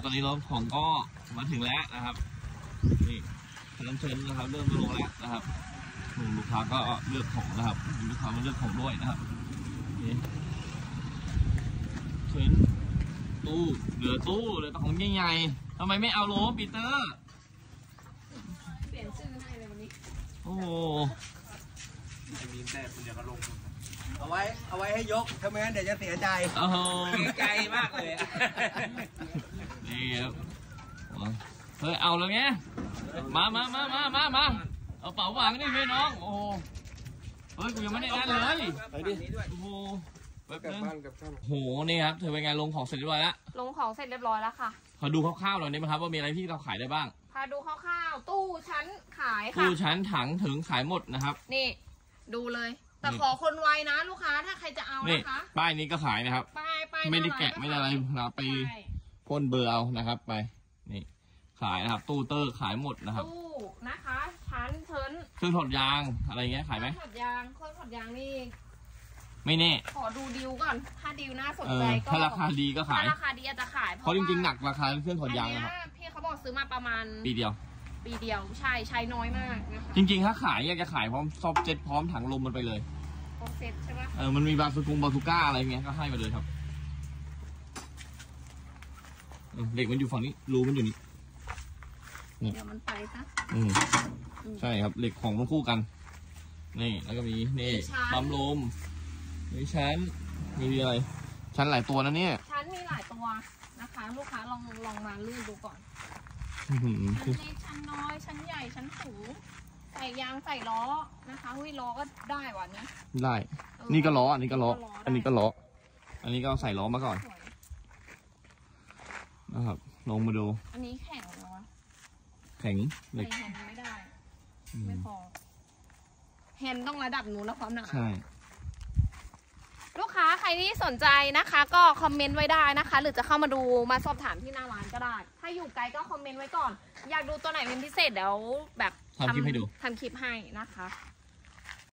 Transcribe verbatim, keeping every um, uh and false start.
อนนี้รถของก็มาถึงแล้วนะครับนี่น้ำเชิญนะครับเริ่มมาลงแล้วนะครับลูกค้าก็เลือกของนะครับลูกค้ามาเลือกของด้วยนะครับนี่เชิญตู้เหลือตู้เหลือแต่ของใหญ่ๆทำไมไม่เอาโลปีเตอร์เปลี่ยนชื่อให้เลยวันนี้โอ้โหไม่มีแต่คุณจะกระลงเอาไว้เอาไว้ให้ยกถ้าไม่งั้นเดี๋ยวจะเสียใจโอ้โหเสียใจมากเลยนี่ครับเฮ้ยเอาแล้วไงมามามามามามาเอาเป๋าวางนี่พี่น้องโอ้เฮ้ยกูยังไม่ได้นั่นเลยไปดิโอ้โหแบบนึงโหนี่ครับเธอเป็นไงลงของเสร็จเรียบร้อยแล้วลงของเสร็จเรียบร้อยแล้วค่ะขอดูคร่าวๆหน่อยได้ไหมครับว่ามีอะไรที่เราขายได้บ้างพาดูคร่าวๆตู้ชั้นขายค่ะตู้ชั้นถังถึงขายหมดนะครับนี่ดูเลยแต่ขอคนไวนะลูกค้าถ้าใครจะเอานะคะป้ายนี้ก็ขายนะครับป้ายป้ายไม่ได้แกะไม่ได้อะไรเราไปพ่นเบอร์เอานะครับไปนี่ขายนะครับตู้เตอร์ขายหมดนะครับตู้นะคะชั้นเชิญเครื่องถอดยางอะไรเงี้ยขายไหมถอดยางเครื่องถอดยางนี่ไม่แน่ขอดูดิวก่อนถ้าดิวน่าสนใจก็ถ้าราคาดีก็ขายถ้าราคาดีอาจจะขายเพราะจริงๆหนักราคาเครื่องถอดยางนะครับพี่เขาบอกซื้อมาประมาณปีเดียวปีเดียวใช่ใช้น้อยมากนะคะจริงๆถ้าขายอยากจะขายพร้อมซอฟเจ็ตพร้อมถังลมมันไปเลยพร้อมเซ็ตใช่ไหมเออมันมีบาซูกุงบาซูก้าอะไรเงี้ยก็ให้มาเลยครับเด็กมันอยู่ฝั่งนี้รูมันอยู่นี่เดี๋ยวมันไปซะอืมใช่ครับเหล็กของมันคู่กันนี่แล้วก็มีนี่ปั๊มลมมีชั้นมีอะไรชั้นหลายตัวนะเนี่ยชั้นมีหลายตัวนะคะลูกค้าลองลองมาลูบดูก่อนชั้นเล็กชั้นน้อยชั้นใหญ่ชั้นสูงใส่ยางใส่ล้อนะคะหุ้ยล้อก็ได้ว่ะนี้ได้นี่ก็ล้ออันนี้ก็ล้ออันนี้ก็ล้ออันนี้ก็ใส่ล้อมาก่อนนะครับลงมาดูอันนี้แข็งเหรอวะแข็งเหล็กแฮนไม่ได้ไม่พอแฮนต้องระดับนู้นแล้วความหนาใช่ลูกค้าใครที่สนใจนะคะก็คอมเมนต์ไว้ได้นะคะหรือจะเข้ามาดูมาสอบถามที่หน้าร้านก็ได้ถ้าอยู่ไกลก็คอมเมนต์ไว้ก่อนอยากดูตัวไหนเป็นพิเศษเดี๋ยวแบบทำคลิปให้ดูทำคลิปให้นะคะ